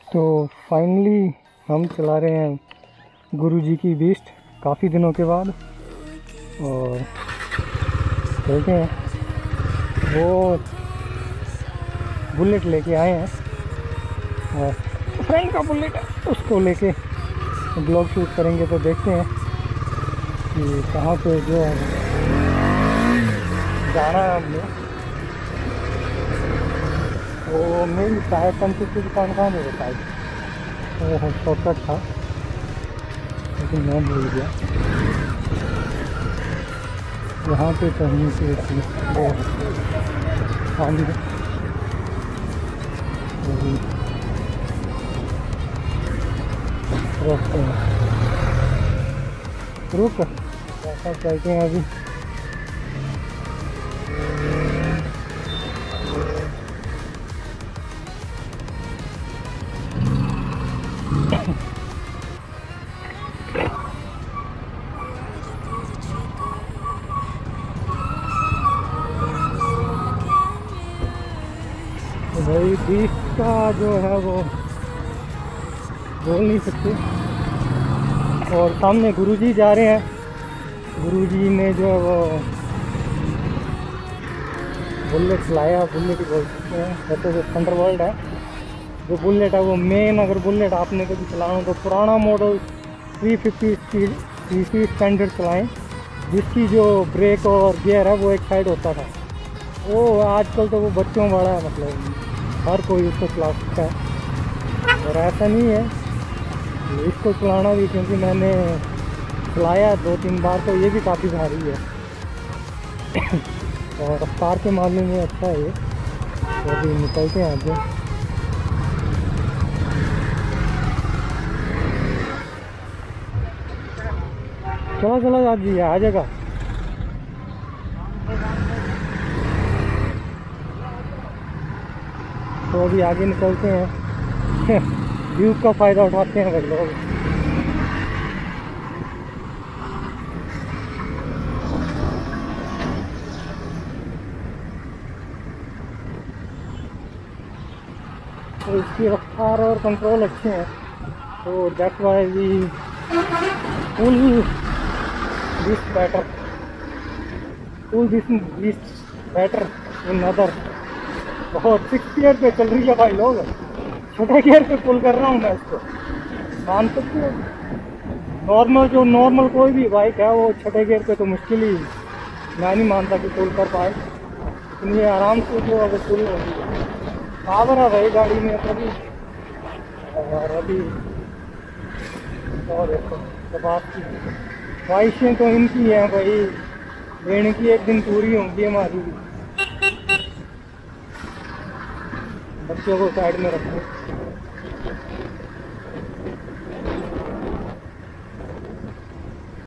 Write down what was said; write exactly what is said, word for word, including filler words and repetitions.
तो फाइनली हम चला रहे हैं गुरुजी की बीस्ट काफ़ी दिनों के बाद, और चलते हैं। वो बुलेट लेके आए हैं, और फ्रेंड का बुलेट है, उसको लेके ब्लॉग शूट करेंगे। तो देखते हैं कि कहाँ पे जो है जाना है हमने। वो मेरी टायर पंचर की दुकान कहाँ में बताई, वो शॉर्टकट था लेकिन मैं भूल गया। यहाँ पे कहीं से वो खाली रखते हैं, रुक ऐसा चलते हैं अभी। भाई बीस का जो है वो बोल नहीं सकते। और सामने गुरुजी जा रहे हैं। गुरुजी ने जो है वो बुलेट लाया, बुलेट ही बोल सकते हैं, वैसे जो थंडरबर्ड है जो बुलेट है वो मेन। अगर बुलेट आपने कभी चलाना तो पुराना मॉडल थ्री फिफ्टी सी सी स्टैंडर्ड चलाएँ, जिसकी जो ब्रेक और गियर है वो एक साइड होता था। वो आजकल तो वो बच्चों वाला है, मतलब हर कोई उसको चला सकता है। और ऐसा नहीं है, इसको चलाना भी, क्योंकि मैंने चलाया दो तीन बार, तो ये भी काफ़ी भारी है और रफ्तार के मामले में अच्छा है ये। तो अभी निकलते हैं आगे। चला चला आज जी आ जाएगा। तो अभी आगे निकलते हैं व्यू का फ़ायदा उठाते हैं भाई लोग। तो इसकी रफ्तार और कंट्रोल अच्छे हैं, तो that's why we pull this better pull this this better in other. बहुत सिक्स गियर पे चल रही है भाई लोग, छोटे गियर पे पुल कर रहा हूँ मैं इसको, मान सकते हो। नॉर्मल जो नॉर्मल कोई भी बाइक है वो छठे गियर पे तो मुश्किल ही, मैं नहीं मानता कि पुल कर पाए, लेकिन ये आराम से जो अगर पुल होगी। पावर है भाई गाड़ी में कभी। और अभी और देखो जब आपकी ख्वाहिशें तो इनकी हैं भाई, लेने की एक दिन पूरी होंगी हमारी भी। बच्चों को साइड में रखो।